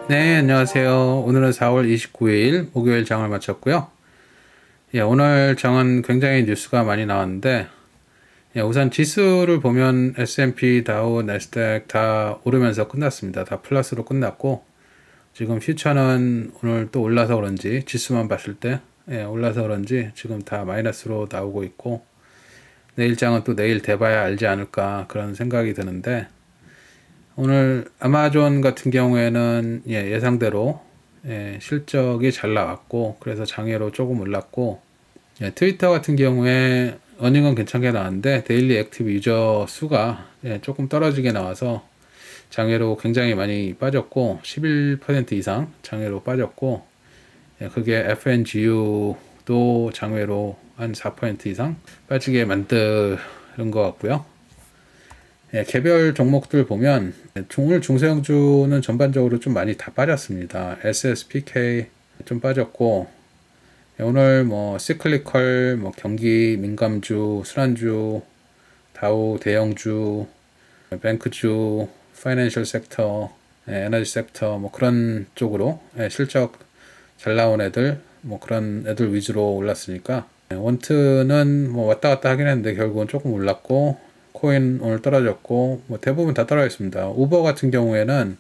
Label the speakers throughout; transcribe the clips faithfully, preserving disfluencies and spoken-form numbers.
Speaker 1: 네, 안녕하세요. 오늘은 사월 이십구일 목요일 장을 마쳤고요. 예, 오늘 장은 굉장히 뉴스가 많이 나왔는데, 예, 우선 지수를 보면 에스 앤 피, 다우, 나스닥 다 오르면서 끝났습니다. 다 플러스로 끝났고, 지금 퓨처는 오늘 또 올라서 그런지, 지수만 봤을 때, 예, 올라서 그런지 지금 다 마이너스로 나오고 있고, 내일 장은 또 내일 돼봐야 알지 않을까 그런 생각이 드는데, 오늘 아마존 같은 경우에는 예, 예상대로 예, 실적이 잘 나왔고 그래서 장외로 조금 올랐고, 예, 트위터 같은 경우에 어닝은 괜찮게 나왔는데 데일리 액티브 유저 수가 예, 조금 떨어지게 나와서 장외로 굉장히 많이 빠졌고 십일 퍼센트 이상 장외로 빠졌고, 예, 그게 에프 앤 지 유도 장외로 한 사 퍼센트 이상 빠지게 만드는 것 같고요. 예, 개별 종목들 보면 오늘 중소형주는 전반적으로 좀 많이 다 빠졌습니다. 에스 에스 피 케이 좀 빠졌고, 예, 오늘 뭐 시클리컬, 뭐 경기 민감주, 술안주, 다우 대형주, 뱅크주, 파이낸셜 섹터, 예, 에너지 섹터 뭐 그런 쪽으로 예, 실적 잘 나온 애들 뭐 그런 애들 위주로 올랐으니까, 예, 원트는 뭐 왔다 갔다 하긴 했는데 결국은 조금 올랐고, 코인 오늘 떨어졌고 뭐 대부분 다 떨어졌습니다. 우버 같은 경우에는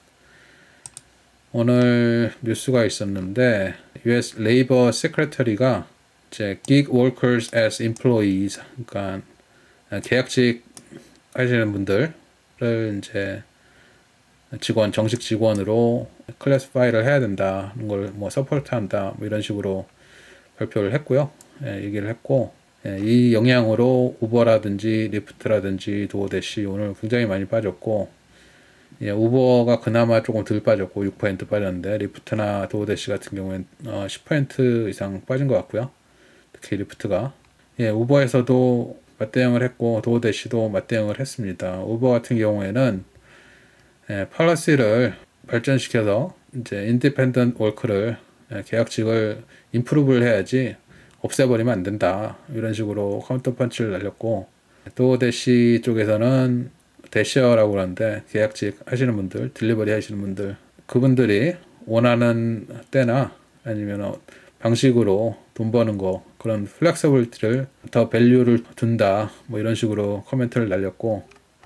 Speaker 1: 오늘 뉴스가 있었는데 유 에스 레이버 세크레터리가 이제 gig workers as employees, 그러니까 계약직 하시는 분들을 이제 직원, 정식 직원으로 클래스파이를 해야 된다는 걸 뭐 서포트한다 뭐 이런 식으로 발표를 했고요. 예, 얘기를 했고, 예, 이 영향으로 우버라든지 리프트라든지 도어대시 오늘 굉장히 많이 빠졌고, 예, 우버가 그나마 조금 덜 빠졌고 육 퍼센트 빠졌는데 리프트나 도어대시 같은 경우엔 어, 십 퍼센트 이상 빠진 것 같고요. 특히 리프트가, 예, 우버에서도 맞대응을 했고 도어대시도 맞대응을 했습니다. 우버 같은 경우에는 예, 팔러시를 발전시켜서 이제 인디펜던트 워크를 예, 계약직을 임프루브를 해야지 없애버리면 안 된다 이런 식으로 카운터 펀치를 날렸고, 또 대시 쪽에서는 대시어라고 그러는데 계약직 하시는 분들, 딜리버리 하시는 분들, 그분들이 원하는 때나 아니면 방식으로 돈 버는 거 그런 플렉서블리티를 더 밸류를 둔다 뭐 이런 식으로 코멘트를 날렸고,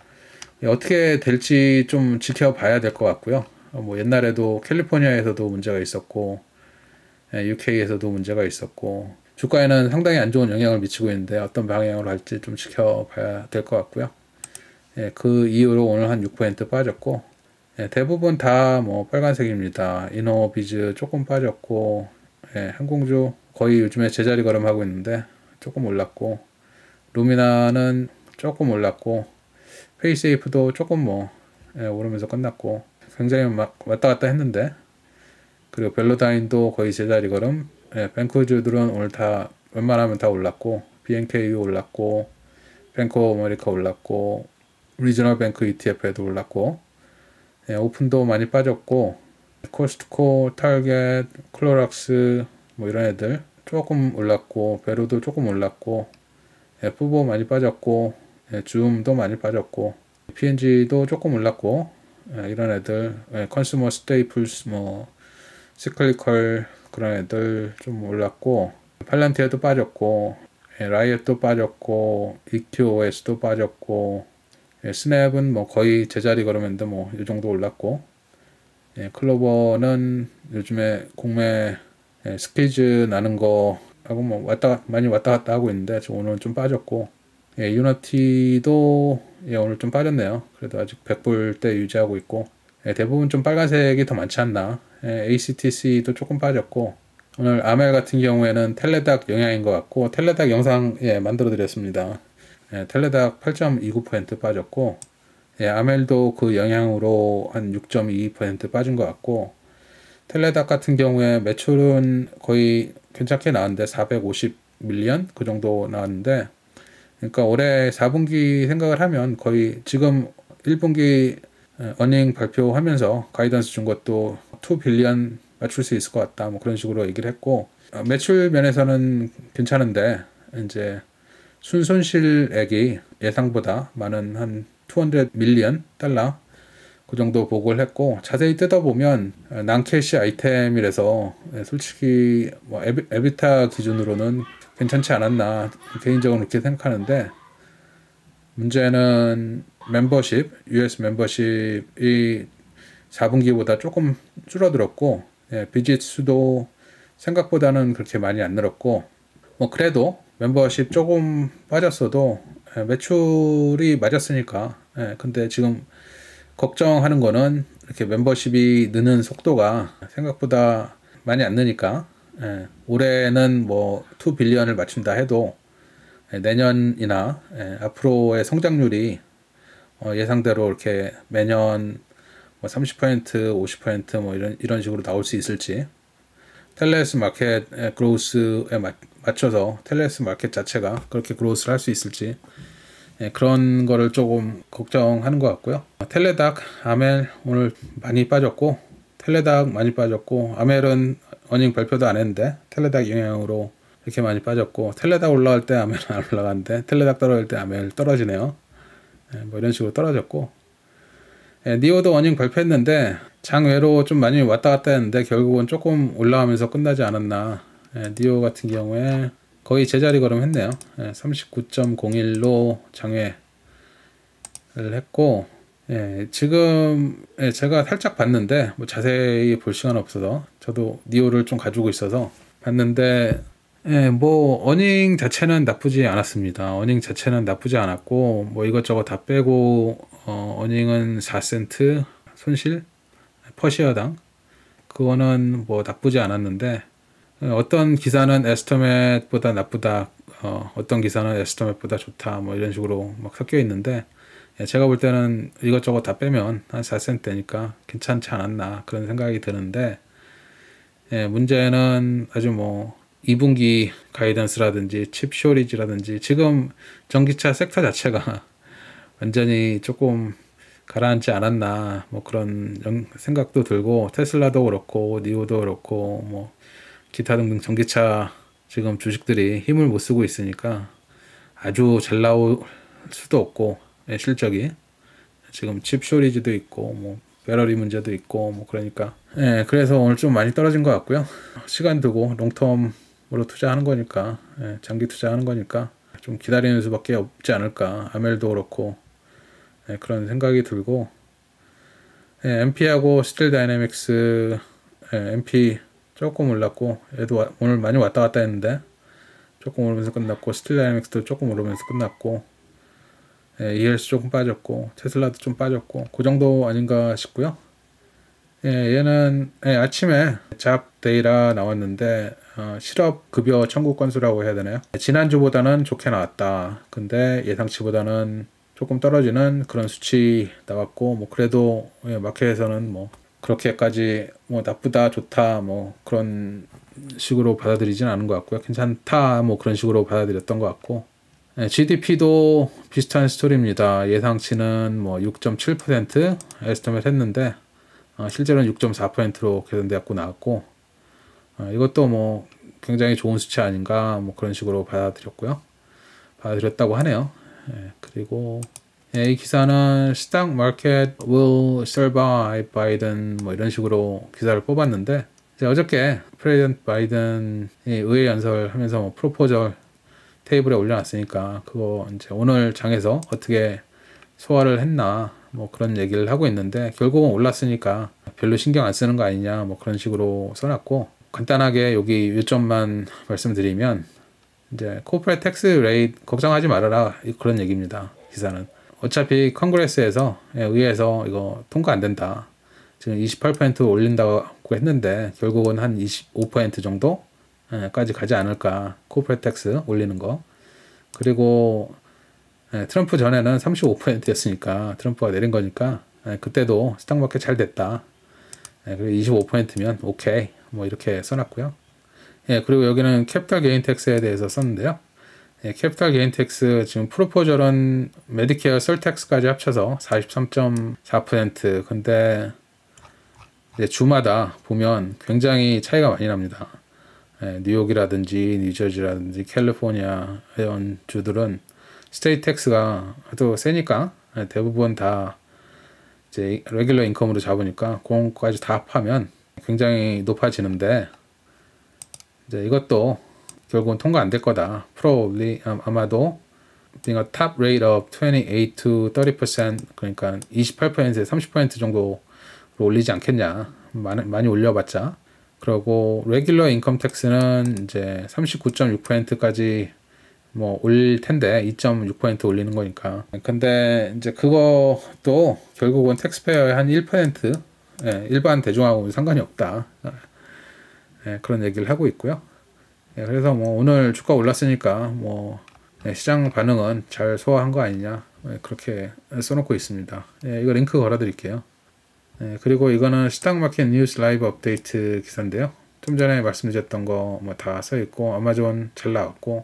Speaker 1: 어떻게 될지 좀 지켜봐야 될 것 같고요. 뭐 옛날에도 캘리포니아에서도 문제가 있었고 유케이에서도 문제가 있었고 주가에는 상당히 안 좋은 영향을 미치고 있는데 어떤 방향으로 할지 좀 지켜봐야 될 것 같고요. 예, 그 이후로 오늘 한 육 퍼센트 빠졌고, 예, 대부분 다 뭐 빨간색입니다. 이노비즈 조금 빠졌고, 예, 항공주 거의 요즘에 제자리 걸음하고 있는데 조금 올랐고, 루미나는 조금 올랐고, 페이세이프도 조금 뭐 예, 오르면서 끝났고 굉장히 막 왔다 갔다 했는데, 그리고 벨로다인도 거의 제자리 걸음, 예, 뱅크주들은 오늘 다 웬만하면 다 올랐고, 비엔케이유 올랐고, 뱅크 오브 아메리카 올랐고, 리저널 뱅크 이티에프에도 올랐고, 예, 오픈도 많이 빠졌고, 코스트코, 타겟, 클로락스 뭐 이런 애들 조금 올랐고, 베로도 조금 올랐고, 예, 푸보 많이 빠졌고, 예, 줌도 많이 빠졌고, 피엔지도 조금 올랐고, 예, 이런 애들, 예, 컨슈머 스테이플스 뭐 시클리컬 그런 애들 좀 올랐고, 팔란티아도 빠졌고, 예, 라이엇도 빠졌고, 이큐오에스도 빠졌고, 예, 스냅은 뭐 거의 제자리 걸으면도 뭐 이 정도 올랐고, 예, 클로버는 요즘에 공매 예, 스퀴즈 나는 거 하고 뭐 왔다 많이 왔다 갔다 하고 있는데 오늘은 좀 빠졌고, 예, 유너티도 예, 오늘 좀 빠졌네요. 그래도 아직 백 불대 유지하고 있고, 예, 대부분 좀 빨간색이 더 많지 않나. 예, 에이씨티씨도 조금 빠졌고, 오늘 아멜 같은 경우에는 텔레닥 영향인 것 같고, 텔레닥 영상 예, 만들어 드렸습니다. 예, 텔레닥 팔 점 이구 퍼센트 빠졌고, 예, 아멜도 그 영향으로 한 육 점 이이 퍼센트 빠진 것 같고, 텔레닥 같은 경우에 매출은 거의 괜찮게 나왔는데 사백오십 밀리언 그 정도 나왔는데, 그러니까 올해 사 분기 생각을 하면 거의 지금 일 분기 어닝 발표하면서 가이던스 준 것도 이 빌리언 맞출 수 있을 것 같다 뭐 그런 식으로 얘기를 했고, 매출 면에서는 괜찮은데 이제 순손실액이 예상보다 많은 한 이백 밀리언 달러 그 정도 보고를 했고, 자세히 뜯어보면 난캐시 아이템이라서 솔직히 뭐 에비, 에비타 기준으로는 괜찮지 않았나 개인적으로 그렇게 생각하는데, 문제는 멤버십, 유에스 멤버십이 사 분기보다 조금 줄어들었고, 예, 비짓 수도 생각보다는 그렇게 많이 안 늘었고, 뭐 그래도 멤버십 조금 빠졌어도 예, 매출이 맞았으니까. 예, 근데 지금 걱정하는 거는 이렇게 멤버십이 느는 속도가 생각보다 많이 안 느니까, 예, 올해는 뭐 이 빌리언을 맞춘다 해도 예, 내년이나 예, 앞으로의 성장률이 어, 예상대로 이렇게 매년 뭐 삼십 퍼센트, 오십 퍼센트 뭐 이런 이런 식으로 나올 수 있을지, 텔레스 마켓 그로스에 맞, 맞춰서 텔레스 마켓 자체가 그렇게 그로스를 할 수 있을지, 예, 그런 거를 조금 걱정하는 것 같고요. 텔레닥, 아멜 오늘 많이 빠졌고, 텔레닥 많이 빠졌고, 아멜은 어닝 발표도 안 했는데 텔레닥 영향으로 이렇게 많이 빠졌고, 텔레닥 올라갈 때 아멜은 안 올라가는데 텔레닥 떨어질 때 아멜 떨어지네요. 예, 뭐 이런 식으로 떨어졌고, 예, 니오도 어닝 발표했는데 장외로 좀 많이 왔다 갔다 했는데 결국은 조금 올라가면서 끝나지 않았나. 예, 니오 같은 경우에 거의 제자리 걸음했네요. 예, 삼십구 점 공일로 장외를 했고, 예, 지금 예, 제가 살짝 봤는데 뭐 자세히 볼 시간 없어서 저도 니오를 좀 가지고 있어서 봤는데, 예, 뭐 어닝 자체는 나쁘지 않았습니다. 어닝 자체는 나쁘지 않았고, 뭐 이것저것 다 빼고 어, 어닝은 사 센트 손실 퍼시어당, 그거는 뭐 나쁘지 않았는데, 어떤 기사는 에스터맷보다 나쁘다, 어, 어떤 기사는 에스터맷보다 좋다, 뭐 이런 식으로 막 섞여 있는데, 예, 제가 볼 때는 이것저것 다 빼면 한 사 센트니까 괜찮지 않았나 그런 생각이 드는데, 예, 문제는 아주 뭐 이 분기 가이던스라든지 칩 쇼리지라든지 지금 전기차 섹터 자체가 완전히 조금 가라앉지 않았나, 뭐 그런 생각도 들고, 테슬라도 그렇고 니오도 그렇고 뭐 기타 등등 전기차 지금 주식들이 힘을 못 쓰고 있으니까 아주 잘 나올 수도 없고, 예, 실적이 지금 칩 쇼리지도 있고 뭐 배터리 문제도 있고 뭐 그러니까, 예, 그래서 오늘 좀 많이 떨어진 것 같고요. 시간 두고 롱텀으로 투자하는 거니까, 예, 장기 투자하는 거니까 좀 기다리는 수밖에 없지 않을까. 아멜도 그렇고, 예, 그런 생각이 들고, 예, 엠피하고 스틸 다이내믹스, 예, 엠피 조금 올랐고, 얘도 와, 오늘 많이 왔다 갔다 했는데 조금 오르면서 끝났고, 스틸 다이내믹스도 조금 오르면서 끝났고, 예, 이엘씨 조금 빠졌고, 테슬라도 좀 빠졌고, 그 정도 아닌가 싶고요. 예, 얘는 예, 아침에 잡 데이터 나왔는데 어, 실업 급여 청구 건수라고 해야 되나요? 지난주보다는 좋게 나왔다. 근데 예상치보다는 조금 떨어지는 그런 수치 나왔고, 뭐 그래도 예, 마켓에서는 뭐 그렇게까지 뭐 나쁘다 좋다 뭐 그런 식으로 받아들이진 않은 것 같고요. 괜찮다 뭐 그런 식으로 받아들였던 것 같고, 예, 지디피도 비슷한 스토리입니다. 예상치는 뭐 육 점 칠 퍼센트 에스티메이트 했는데 어, 실제로는 육 점 사 퍼센트로 계산되었고 나왔고, 어, 이것도 뭐 굉장히 좋은 수치 아닌가 뭐 그런 식으로 받아들였고요. 받아들였다고 하네요. 예, 그리고 예, 이 기사는 Stock Market will survive Biden 뭐 이런 식으로 기사를 뽑았는데, 이제 어저께 프레지던트 바이든이 의회 연설하면서 뭐 프로포절 테이블에 올려놨으니까 그거 이제 오늘 장에서 어떻게 소화를 했나 뭐 그런 얘기를 하고 있는데, 결국은 올랐으니까 별로 신경 안 쓰는 거 아니냐 뭐 그런 식으로 써놨고, 간단하게 여기 요점만 말씀드리면, 이제 코퍼레이트 텍스 레이트 걱정하지 말아라 그런 얘기입니다. 기사는 어차피 컨그레스에서, 의회에서 이거 통과 안 된다. 지금 이십팔 퍼센트 올린다고 했는데 결국은 한 이십오 퍼센트 정도까지 가지 않을까, 코퍼레이트 텍스 올리는 거. 그리고 예, 트럼프 전에는 삼십오 퍼센트였으니까 트럼프가 내린 거니까, 예, 그때도 스탁마켓 잘 됐다. 예, 그리고 이십오 퍼센트면 오케이 뭐 이렇게 써놨고요. 예, 그리고 여기는 캐피탈 게인 텍스에 대해서 썼는데요. 예, 캐피탈 게인 텍스 지금 프로포절은 메디케어 설텍스까지 합쳐서 사십삼 점 사 퍼센트. 근데 이제 주마다 보면 굉장히 차이가 많이 납니다. 예, 뉴욕이라든지 뉴저지라든지 캘리포니아 이런 주들은 스테이트 텍스가 또 세니까 대부분 다 이제 레귤러 인컴으로 잡으니까 그거까지 다 합하면 굉장히 높아지는데 이제 이것도 결국은 통과 안 될 거다. Probably 아마도 being a top rate of twenty-eight to thirty percent 그러니까 이십팔 퍼센트에서 삼십 퍼센트 정도로 올리지 않겠냐. 많이, 많이 올려봤자. 그리고 레귤러 인컴 텍스는 이제 삼십구 점 육 퍼센트까지 뭐 올릴 텐데 이 점 육 퍼센트 올리는 거니까. 근데 이제 그것도 결국은 텍스페어의 한 일 퍼센트 예, 일반 대중하고는 상관이 없다. 예, 그런 얘기를 하고 있고요. 예, 그래서 뭐 오늘 주가 올랐으니까 뭐 예, 시장 반응은 잘 소화한 거 아니냐 예, 그렇게 써놓고 있습니다. 예, 이거 링크 걸어 드릴게요. 예, 그리고 이거는 시장마켓 뉴스 라이브 업데이트 기사인데요. 좀 전에 말씀드렸던 거 뭐 다 써있고 아마존 잘 나왔고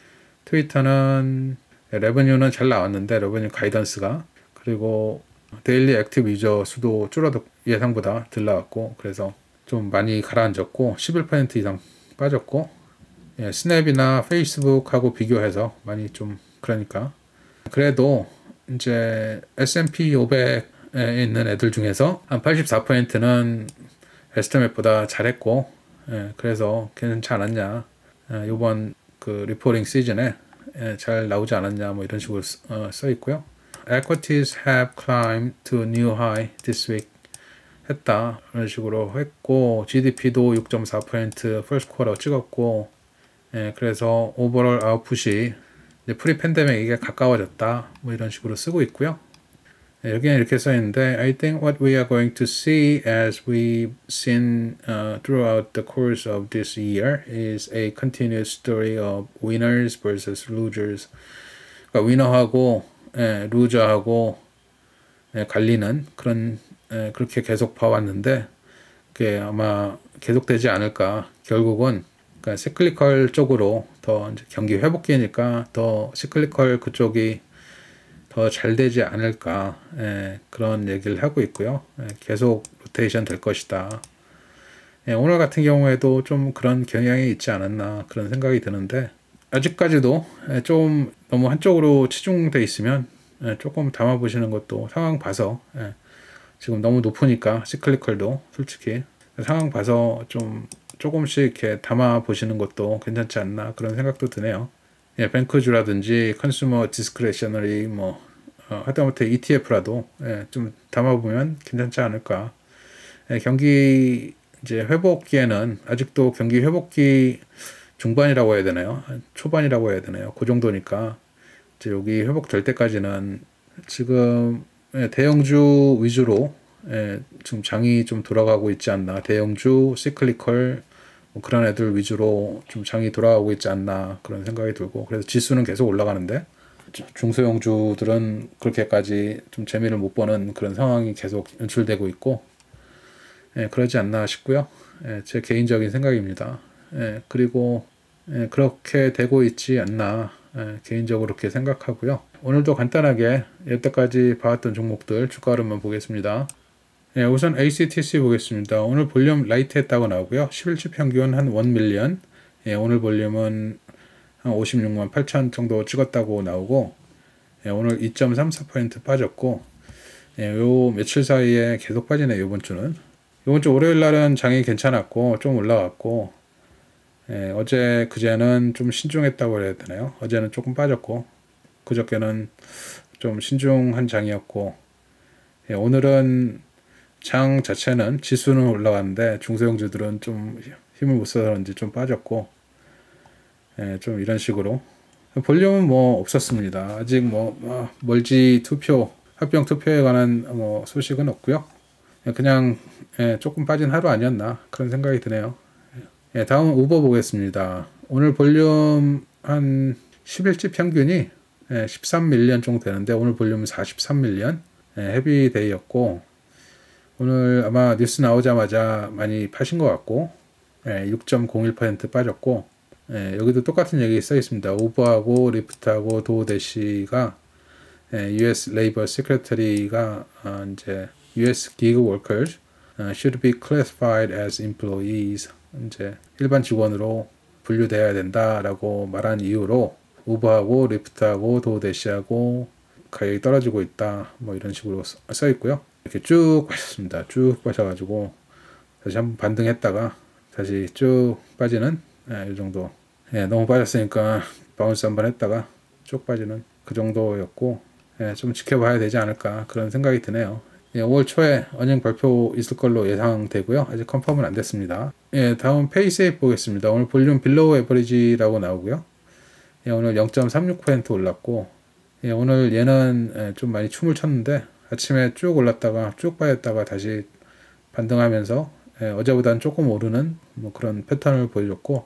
Speaker 1: 트위터는 레버뉴는 잘 나왔는데 레버뉴 가이던스가 그리고 데일리 액티브 유저 수도 줄어도 예상보다 덜 나왔고 그래서 좀 많이 가라앉았고 십일 퍼센트 이상 빠졌고 예, 스냅이나 페이스북하고 비교해서 많이 좀 그러니까 그래도 이제 에스 앤 피 오백에 있는 애들 중에서 한 팔십사 퍼센트는 에스티메이트보다 잘했고 예, 그래서 괜찮지 않았냐 예, 이번 그 리포팅 시즌에 예, 잘 나오지 않았냐 뭐 이런 식으로 어, 써 있고요. Equities have climbed to new high this week 했다 이런 식으로 했고 지디피도 육 점 사 퍼센트 first quarter 찍었고 예, 그래서 오버롤 아웃풋이 프리 팬데믹에 가까워졌다 뭐 이런 식으로 쓰고 있고요. 예, 여기는 이렇게 써 있는데 I think what we are going to see as we've seen uh, throughout the course of this year is a continuous story of winners versus losers. 그러니까 위너하고 예, 루저하고 예, 갈리는 그런 예, 그렇게 계속 봐왔는데 그게 아마 계속되지 않을까. 결국은 그러니까 시클리컬 쪽으로 더 이제 경기 회복기니까 더 시클리컬 그쪽이 더 잘 되지 않을까 예, 그런 얘기를 하고 있고요. 예, 계속 로테이션 될 것이다. 예, 오늘 같은 경우에도 좀 그런 경향이 있지 않았나 그런 생각이 드는데 아직까지도 예, 좀 너무 한쪽으로 치중돼 있으면 예, 조금 담아 보시는 것도 상황 봐서 예, 지금 너무 높으니까 시클리컬도 솔직히 상황 봐서 좀 조금씩 이렇게 담아 보시는 것도 괜찮지 않나 그런 생각도 드네요. 예, 뱅크주라든지 컨슈머 디스크레셔너리 뭐 어, 하다못해 이티에프라도 예, 좀 담아보면 괜찮지 않을까. 예, 경기 이제 회복기에는 아직도 경기 회복기 중반이라고 해야 되나요? 초반이라고 해야 되나요? 그 정도니까 이제 여기 회복될 때까지는 지금 예, 대형주 위주로 예, 지금 장이 좀 돌아가고 있지 않나. 대형주, 시클리컬 뭐 그런 애들 위주로 좀 장이 돌아가고 있지 않나 그런 생각이 들고 그래서 지수는 계속 올라가는데 중소형주들은 그렇게까지 좀 재미를 못 보는 그런 상황이 계속 연출되고 있고 예, 그러지 않나 싶고요. 예, 제 개인적인 생각입니다. 예, 그리고 예, 그렇게 되고 있지 않나 예, 개인적으로 그렇게 생각하고요. 오늘도 간단하게 여태까지 봐왔던 종목들 주가 흐름만 보겠습니다. 예, 우선 에이씨티씨 보겠습니다. 오늘 볼륨 라이트 했다고 나오고요. 십 일치 평균 한 일 밀리언. 예, 오늘 볼륨은 한 오십육만 팔천 정도 찍었다고 나오고 예, 오늘 이 점 삼사 퍼센트 빠졌고 예, 요 며칠 사이에 계속 빠지네요. 이번 주는. 이번 주 월요일 날은 장이 괜찮았고 좀 올라갔고 예, 어제 그제는 좀 신중했다고 해야 되나요? 어제는 조금 빠졌고 그저께는 좀 신중한 장이었고 예, 오늘은 장 자체는 지수는 올라갔는데 중소형주들은 좀 힘을 못 써서 그런지 좀 빠졌고 예, 좀 이런 식으로 볼륨은 뭐 없었습니다. 아직 뭐, 뭐 멀지 투표 합병 투표에 관한 뭐 소식은 없고요. 예, 그냥 예, 조금 빠진 하루 아니었나 그런 생각이 드네요. 예, 다음 우버 보겠습니다. 오늘 볼륨 한 십 일치 평균이 예, 십삼 밀리언 정도 되는데 오늘 볼륨은 사십삼 밀리언 예, 헤비데이였고 오늘 아마 뉴스 나오자마자 많이 파신 것 같고 예, 육 점 공일 퍼센트 빠졌고 예, 여기도 똑같은 얘기 써 있습니다. 우버하고 리프트하고 도우대시가 예, 유에스 레이버 세크레터리가 어, 이제 유에스 gig workers uh, should be classified as employees 이제 일반 직원으로 분류돼야 된다라고 말한 이유로 우버하고 리프트하고 도우대시하고 가격이 떨어지고 있다 뭐 이런 식으로 써 있고요. 이렇게 쭉 빠졌습니다. 쭉 빠져가지고 다시 한번 반등했다가 다시 쭉 빠지는 예, 이 정도. 예, 너무 빠졌으니까 바운스 한번 했다가 쭉 빠지는 그 정도였고, 예, 좀 지켜봐야 되지 않을까 그런 생각이 드네요. 예, 오월 초에 어닝 발표 있을 걸로 예상되고요. 아직 컨펌은 안 됐습니다. 예, 다음 페이스에이프 보겠습니다. 오늘 볼륨 빌로우 에버리지라고 나오고요. 예, 오늘 영 점 삼육 퍼센트 올랐고, 예, 오늘 얘는 예, 좀 많이 춤을 췄는데 아침에 쭉 올랐다가 쭉 빠졌다가 다시 반등하면서 예, 어제보다는 조금 오르는 뭐 그런 패턴을 보여줬고,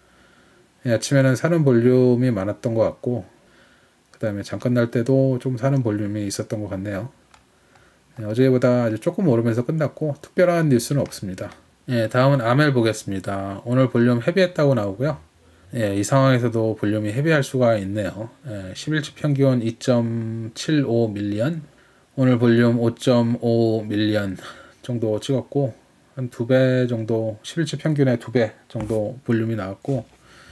Speaker 1: 예, 아침에는 사는 볼륨이 많았던 것 같고, 그 다음에 잠깐 날 때도 좀 사는 볼륨이 있었던 것 같네요. 예, 어제보다 아주 조금 오르면서 끝났고 특별한 뉴스는 없습니다. 예, 다음은 아멜 보겠습니다. 오늘 볼륨 헤비했다고 나오고요. 예, 이 상황에서도 볼륨이 헤비할 수가 있네요. 예, 십일치 평균 이 점 칠오 밀리언, 오늘 볼륨 오 점 오 밀리언 정도 찍었고, 한 두 배 정도, 십일치 평균의 두 배 정도 볼륨이 나왔고,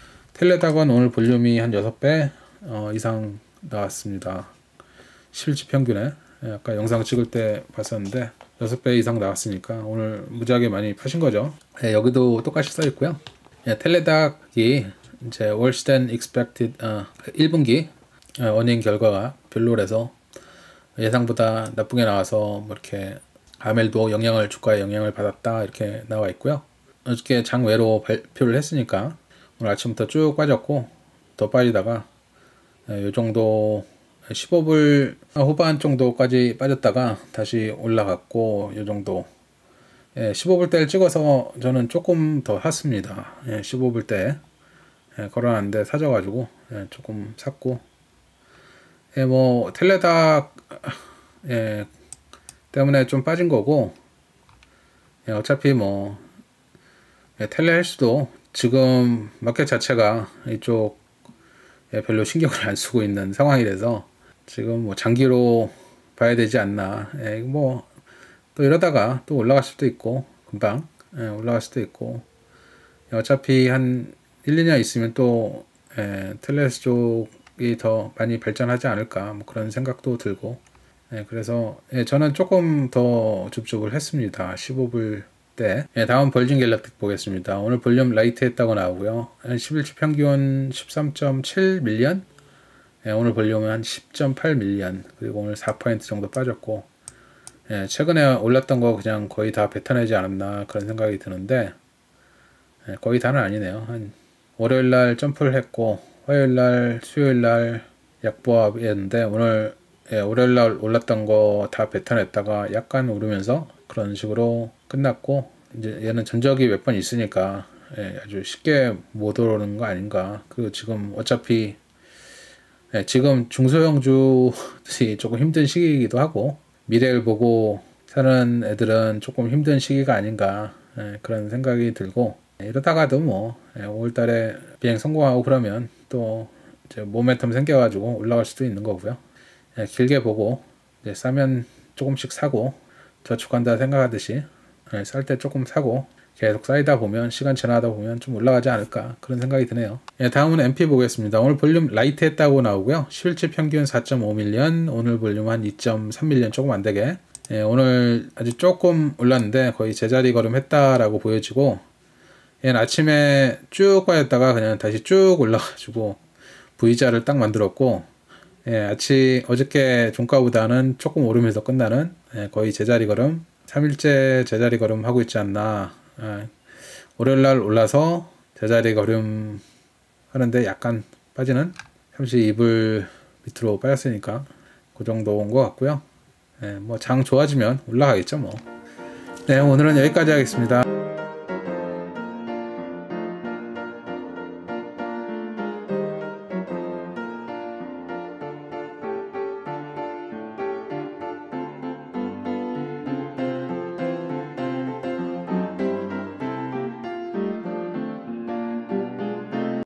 Speaker 1: 텔레닥은 오늘 볼륨이 한 여섯 배 어, 이상 나왔습니다. 십일치 평균에. 예, 아까 영상 찍을 때 봤었는데 여섯 배 이상 나왔으니까 오늘 무지하게 많이 파신 거죠. 예, 여기도 똑같이 써 있고요. 예, 텔레닥이 이제 worse than expected 어, 일 분기 어, 어닝 결과가 별로라서 예상보다 나쁘게 나와서 뭐 이렇게 아멜도 영향을 주가에 영향을 받았다 이렇게 나와 있고요. 어저께 장외로 발표를 했으니까 오늘 아침부터 쭉 빠졌고 더 빠지다가 이 정도 십오 불 후반 정도까지 빠졌다가 다시 올라갔고, 이 정도. 예, 십오 불대를 찍어서 저는 조금 더 샀습니다. 예, 십오 불대 예, 걸어놨는데 사져가지고 예, 조금 샀고, 예, 뭐 텔레닥 예, 때문에 좀 빠진 거고, 예, 어차피 뭐 예, 텔레헬스도 지금 마켓 자체가 이쪽 예, 별로 신경을 안 쓰고 있는 상황이라서 지금 뭐 장기로 봐야 되지 않나. 예, 뭐 또 이러다가 또 올라갈 수도 있고 금방 예, 올라갈 수도 있고, 예, 어차피 한 일, 이 년 있으면 또 예, 텔레스 쪽이 더 많이 발전하지 않을까 뭐 그런 생각도 들고, 예, 그래서 예, 저는 조금 더 줍줍을 했습니다. 십오 불대. 예, 다음 벌진 갤럭틱 보겠습니다. 오늘 볼륨 라이트 했다고 나오고요. 한 십일치 평균 십삼 점 칠 밀리언, 예, 오늘 볼륨은 한 십 점 팔 밀리언, 그리고 오늘 사 퍼센트 정도 빠졌고, 예, 최근에 올랐던 거 그냥 거의 다 뱉어내지 않았나 그런 생각이 드는데, 예, 거의 다는 아니네요. 한 월요일날 점프를 했고 화요일날 수요일날 약보합이었는데 오늘 예, 월요일날 올랐던 거 다 뱉어냈다가 약간 오르면서 그런 식으로 끝났고, 이제 얘는 전적이 몇 번 있으니까 예, 아주 쉽게 못 오르는 거 아닌가. 그리고 지금 어차피 예, 지금 중소형주들이 조금 힘든 시기이기도 하고 미래를 보고 사는 애들은 조금 힘든 시기가 아닌가 예, 그런 생각이 들고, 예, 이러다가도 뭐 예, 오월달에 비행 성공하고 그러면 또 이제 모멘텀 생겨가지고 올라갈 수도 있는 거고요. 예, 길게 보고 이제 싸면 조금씩 사고 저축한다 생각하듯이 예, 쌀 때 조금 사고 계속 쌓이다 보면 시간 지나다 보면 좀 올라가지 않을까 그런 생각이 드네요. 예, 다음은 엠피 보겠습니다. 오늘 볼륨 라이트 했다고 나오고요. 십일치 평균 사 점 오 밀리언, 오늘 볼륨 한 이 점 삼 밀리언 조금 안 되게. 예, 오늘 아주 조금 올랐는데 거의 제자리 걸음 했다라고 보여지고, 얘는 아침에 쭉 빠졌다가 그냥 다시 쭉 올라가지고 V자를 딱 만들었고, 예, 아침 어저께 종가보다는 조금 오르면서 끝나는 예, 거의 제자리 걸음, 삼 일째 제자리 걸음 하고 있지 않나. 예, 월요일날 올라서 제자리 걸음 하는데 약간 빠지는 삼십이 불 밑으로 빠졌으니까 그 정도 온 것 같고요. 예, 뭐 장 좋아지면 올라가겠죠 뭐. 네, 오늘은 여기까지 하겠습니다.